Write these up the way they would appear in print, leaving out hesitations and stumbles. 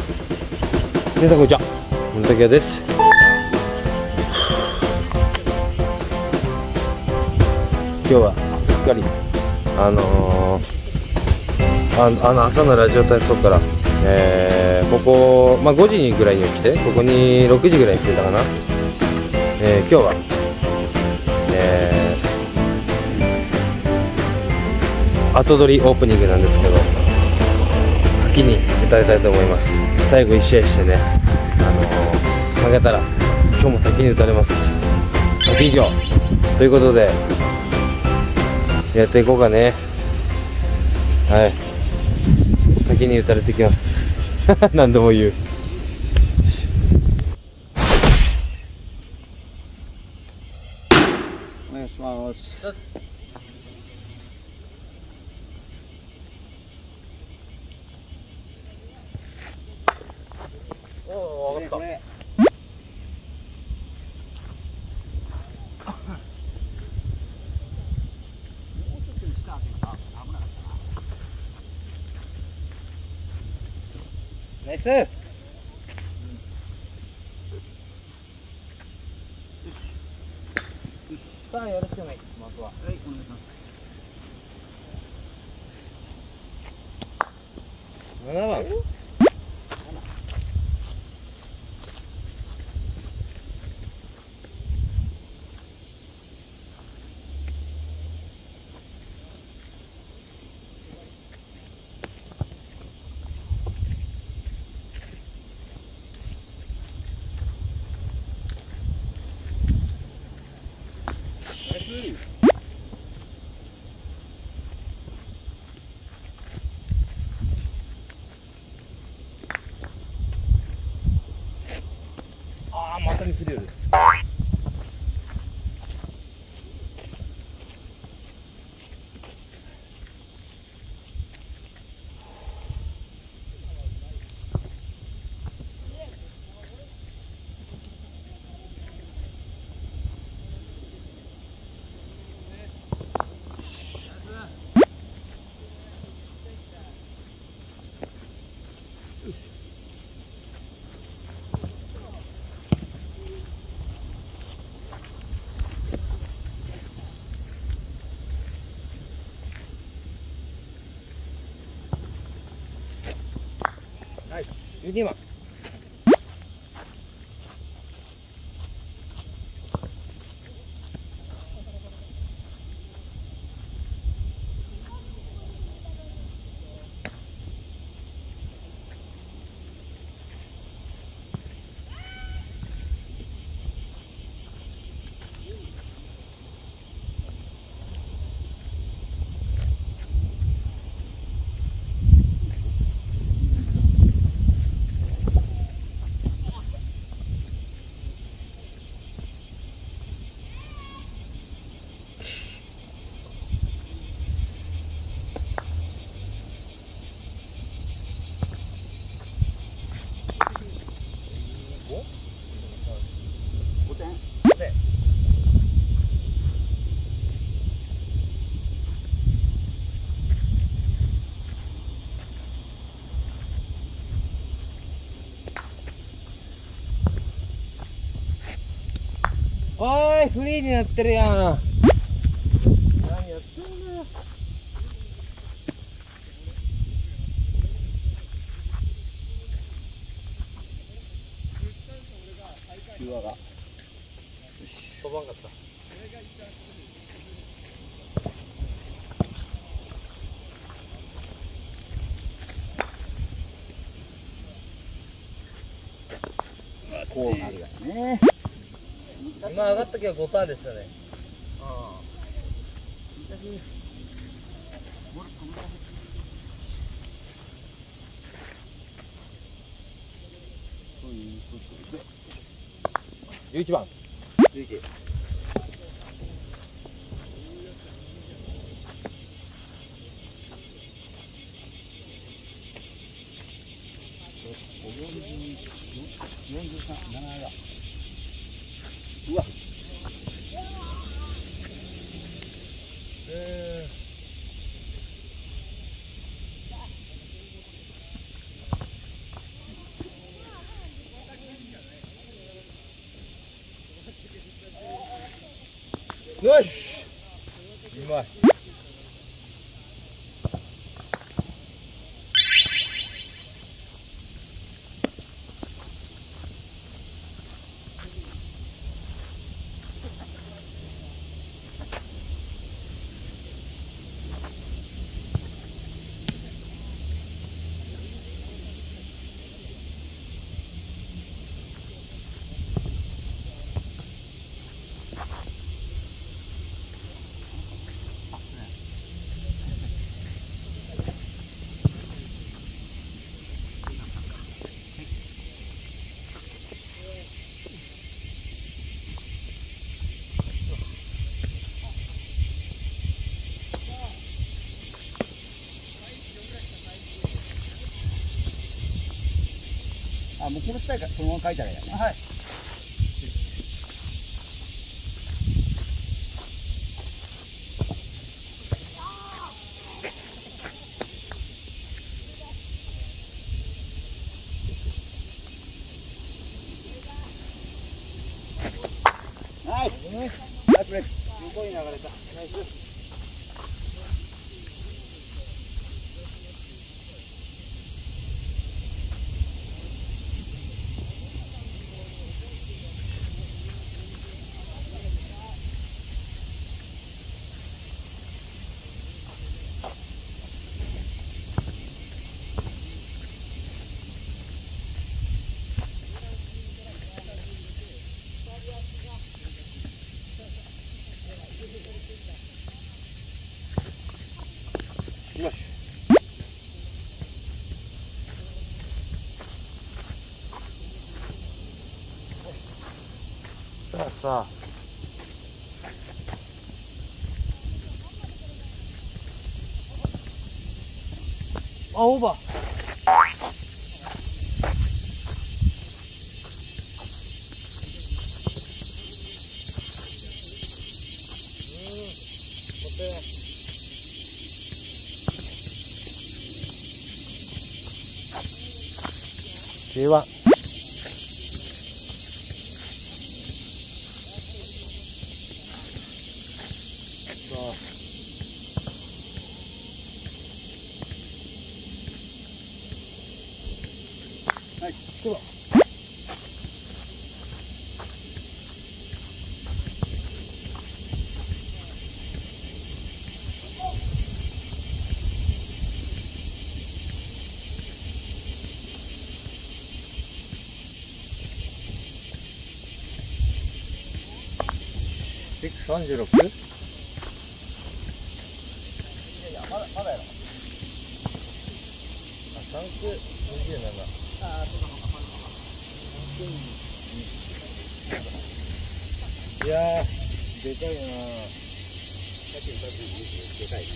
皆さんこんにちは、森竹です。今日はすっかり朝のラジオ体操から、ここ、5時ぐらいに起きて、ここに6時ぐらいに着いたかな。今日は、後撮りオープニングなんですけど、滝に打たれたいと思います。最後1試合してね、負けたら今日も滝に打たれます。滝以上ということでやっていこうかね。はい、滝に打たれてきます何度も言う。 お願いします。 おお、分かった。ナイス。さあ、よろしくね。まずは。はい、お願いします。7番。ああ、またミスれる。ナイス。12番。おーい、フリーになってるやん。何やってんのよ。 岩が。 飛ばんかった。 こうなるよね。 今上がった時は5%でしたね。ああ。 ということで。 11番。 11。43、7だ。うわ。 よし。うまい。あ、もうこの伝えからそのまま書いたらいいや。はい。ナイス。ナイスブレイク。すごい流れた。ナイス。よし。 さあさあ、オーバー。J1。 はい、こだ。 36？ いや、まだやろ。 あ、3区27。 ああ、そうか。 いやー、でかいな。 でかい。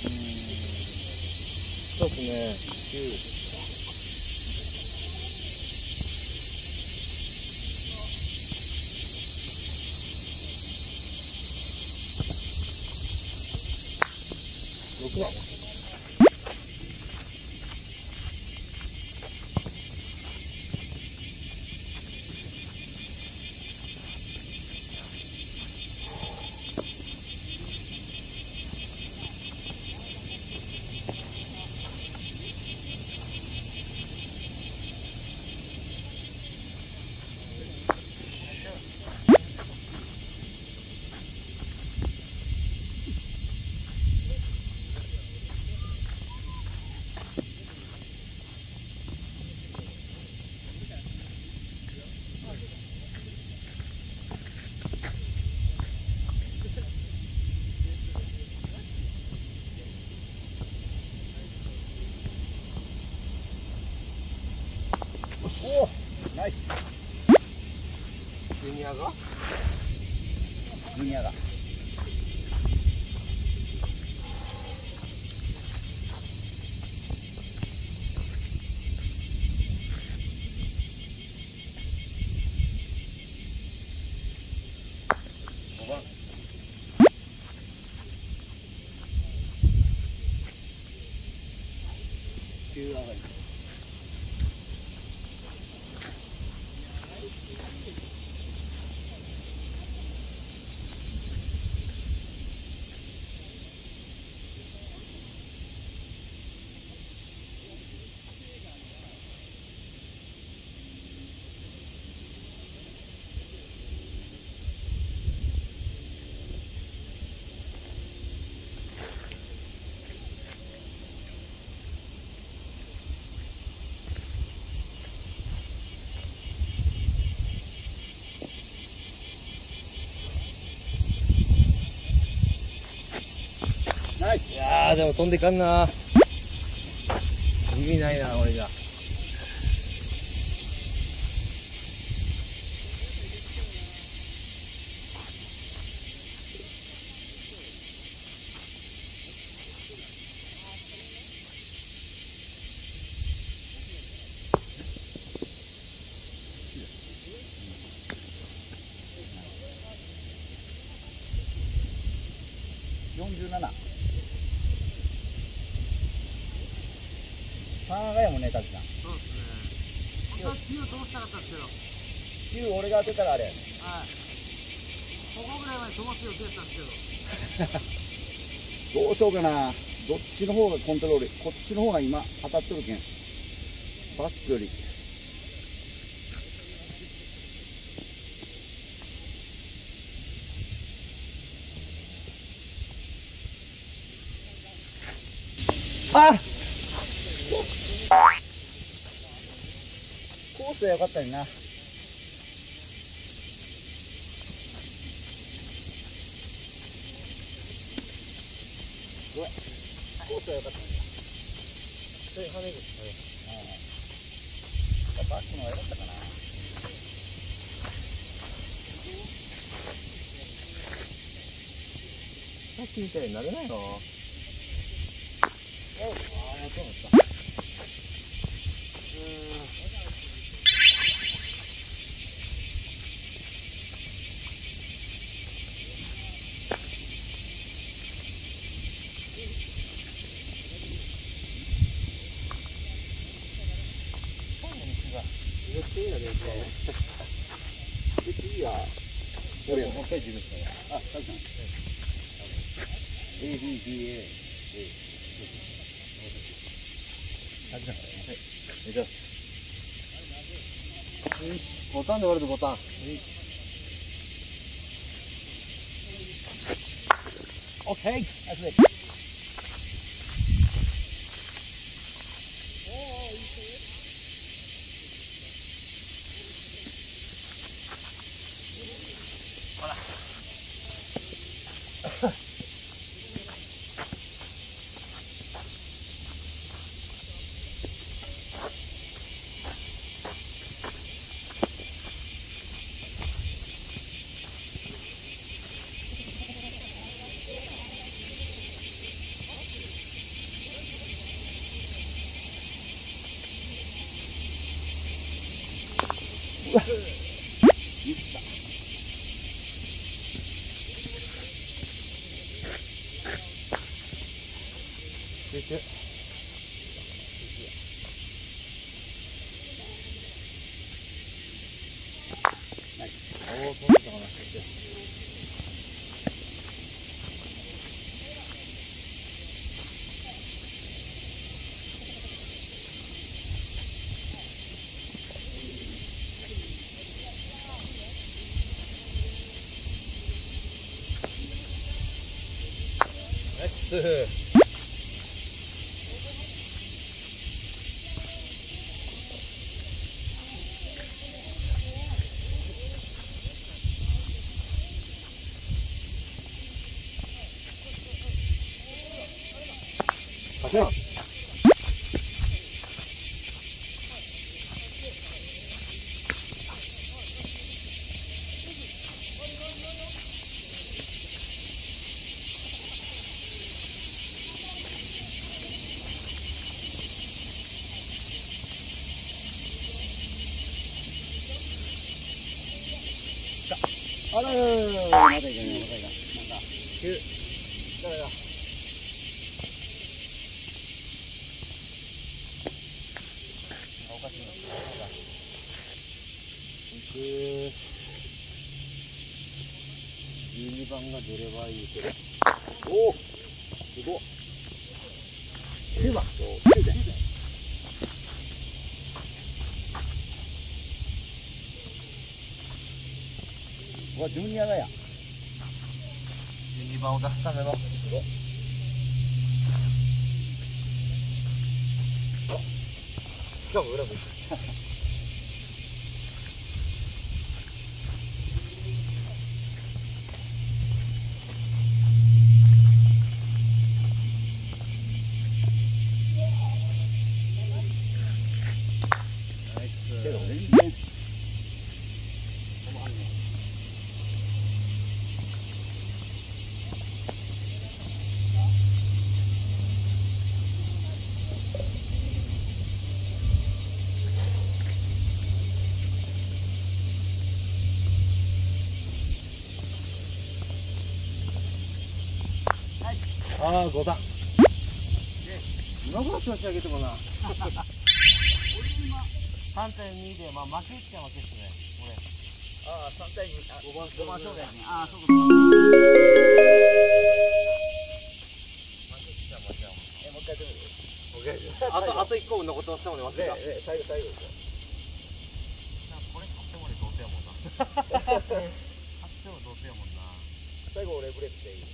そうですね。6番。 おお、ナイス。 ジュニアがジュニアが。 5番。 9上がり。 でも飛んでかんな。意味ないな、俺じゃ。 47。3回もね、たくさん。 そうですね。本当は9飛ばしたかったんですけど。 9俺が当てたらあれ。 はい。ここぐらいまで飛ばす予定だったんですけど。 どうしようかな。どっちの方がコントロール、こっちの方が今当たってるけん。バックより。あ、コースは良かったよな。ごめん、コースは良かったんだ。 それ跳ねる。 バックの方が良かったかな。 さっきみたいになれないの。 ああ、そうだった。 めっちゃいいな、電気は。 で、次は、俺、もう一回自分したら。あ、タクさん。A、B、B、A。タクさん。はい。じゃあ。 ボタンで割るとボタン。 オッケー。ナイス。 集中。おお、飛んでたかな。ナイス。 あらららら、まだいけない、まだいけない。なんだ。だから。おかしいな。12番が出ればいいけど。おお、すごっ。9番。9番。うわ、12番だや。 12番を出すための。しかも裏向いて。 ああ5段今頃調子上げてもな。 3.2 で、まあ負けっちゃ負けっすね。 ああ、3対2。5番勝負やね。 ああ、そうか。 もう一回やってみる。 あと1個残ってますもんね、忘れた。 最後。 これ勝っても俺同点やもんな。勝っても同点やもんな。 最後俺ブレーキでいい。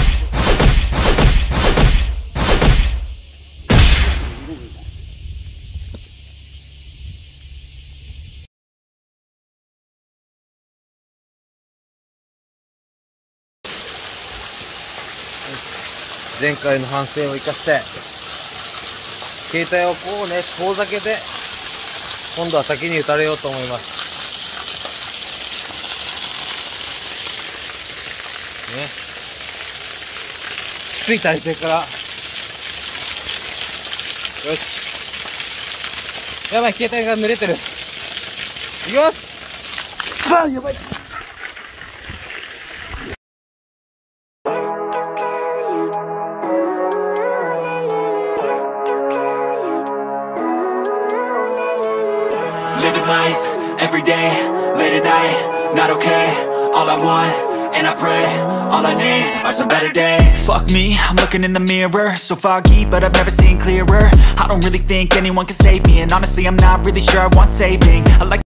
前回の反省を生かして携帯をこうね遠ざけて今度は先に打たれようと思います。ね、きつい体勢からよし、やばい携帯が濡れてる。いきます。あ、やばい。 Living life, every day, late at night, not okay. All I want, and I pray, all I need are some better days. Fuck me, I'm looking in the mirror, so foggy, but I've never seen clearer. I don't really think anyone can save me, and honestly I'm not really sure I want saving. I like